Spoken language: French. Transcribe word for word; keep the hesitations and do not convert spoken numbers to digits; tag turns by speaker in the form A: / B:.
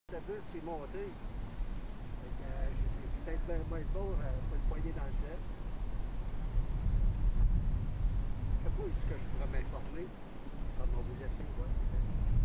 A: Le bus puis monter. Euh, j'ai dit, peut-être bien bien bon, euh, pas le poignet dans le chef. Je sais pas où est-ce que je pourrais m'informer. Comme on vous laisse voir.